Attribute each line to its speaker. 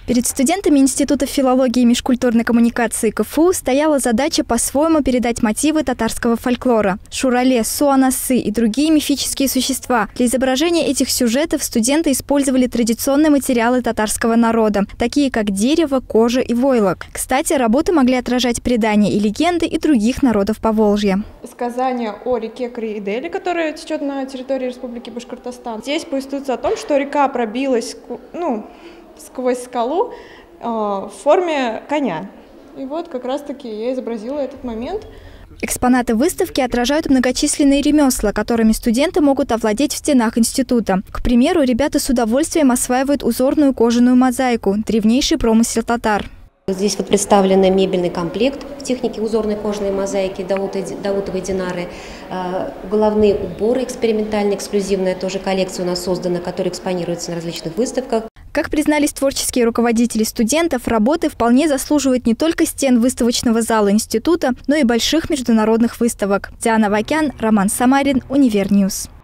Speaker 1: Перед студентами Института филологии и межкультурной коммуникации КФУ стояла задача по-своему передать мотивы татарского фольклора. Шурале, суанасы и другие мифические существа. Для изображения этих сюжетов студенты использовали традиционные материалы татарского народа, такие как дерево, кожа и войлок. Кстати, работы могли отражать предания и легенды и других народов Поволжья.
Speaker 2: Сказание о реке Криидели, которая течет на территории Республики Башкортостан. Здесь повествуется о том, что река пробилась, сквозь скалу в форме коня. И вот как раз-таки я изобразила этот момент.
Speaker 1: Экспонаты выставки отражают многочисленные ремесла, которыми студенты могут овладеть в стенах института. К примеру, ребята с удовольствием осваивают узорную кожаную мозаику – древнейший промысел татар.
Speaker 3: Здесь вот представлен мебельный комплект в технике узорной кожаной мозаики Даутовой Динары. Головные уборы экспериментальные, эксклюзивная тоже коллекция у нас создана, которая экспонируется на различных выставках.
Speaker 1: Как признались творческие руководители студентов, работы вполне заслуживают не только стен выставочного зала института, но и больших международных выставок. Диана Вакян, Роман Самарин, Универньюз.